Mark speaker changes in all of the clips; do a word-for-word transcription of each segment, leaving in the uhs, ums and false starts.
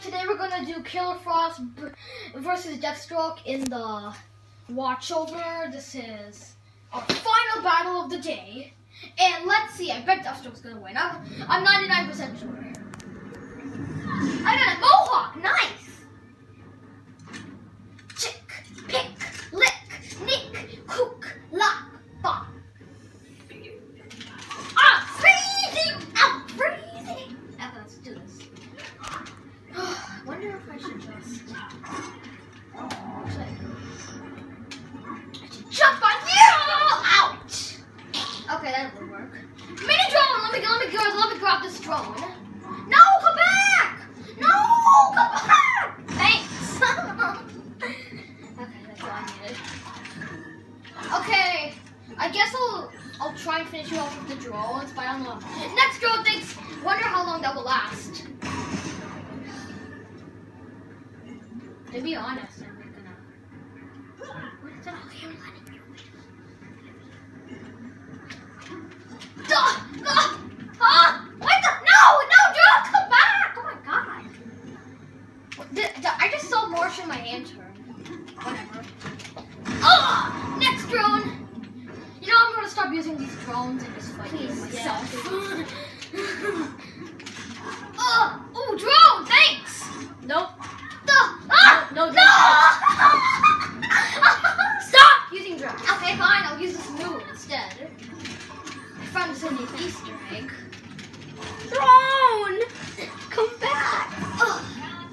Speaker 1: today we're gonna do Killer Frost versus Deathstroke in the Watchover. This is our final battle of the day. And let's see, I bet Deathstroke's gonna win. I'm, I'm ninety-nine percent sure. I got a mohawk, nice! Chick, pick, lick, nick, cook, lock, bop. Ah, freezing! Ow, freezing! Okay, let's do this. I wonder if I should just... I should jump on you! Ouch! Okay, that would work. Mini drone! Let me, let me, let me grab this drone. No, come back! No, come back! Thanks! Okay, that's all I needed. Okay, I guess I'll, I'll try and finish you off with the drones, but I don't know. Next drone thinks, wonder how long that will last. To be honest, I'm not gonna... What is that? Okay, I'm letting you. Duh! Duh! Ah! What the? No! No, drone! Come back! Oh my god! What, did, did, I just saw Marsh in my hand turn. Whatever. Ah! Next drone! You know, I'm gonna stop using these drones and just fight myself. Oh! Oh, drone! Thanks! Nope. Ah, no, no, no. Stop using drone. Okay, fine. I'll use this moon instead. I found this in the Easter egg. Drone, come back. Ugh.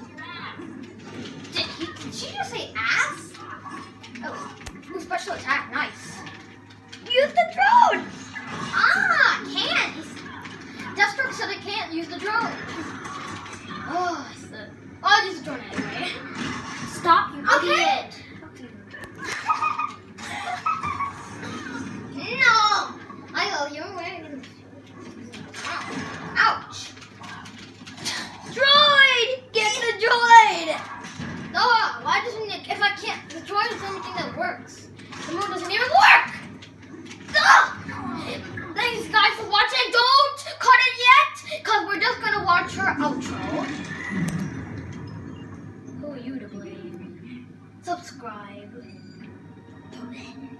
Speaker 1: Did, he, did she just say ass? Oh, ooh, special attack. Nice. Use the drone. Ah, can't. Deathstroke said I can't use the drone. Oh, it's the. I'll use the drone anyway. Stop, you
Speaker 2: Okay.
Speaker 1: idiot. No! I go your way. Ouch! Droid! Get the droid! No, why doesn't it, if I can't, the droid is the only thing that works. The moon doesn't even work! Ugh! Thanks guys for watching. Don't cut it yet, because we're just gonna watch her outro. Who are you to blame? Subscribe.